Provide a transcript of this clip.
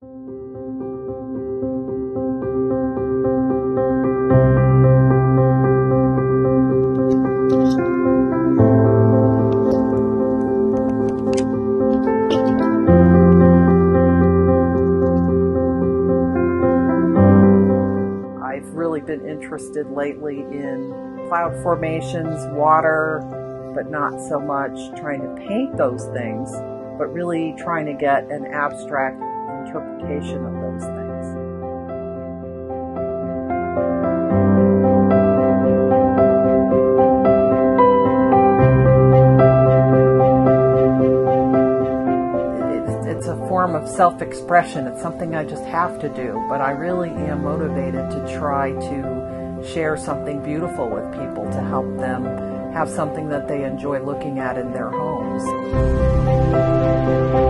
I've really been interested lately in cloud formations, water, but not so much trying to paint those things, but really trying to get an abstract interpretation of those things. It's a form of self-expression. It's something I just have to do, but I really am motivated to try to share something beautiful with people to help them have something that they enjoy looking at in their homes.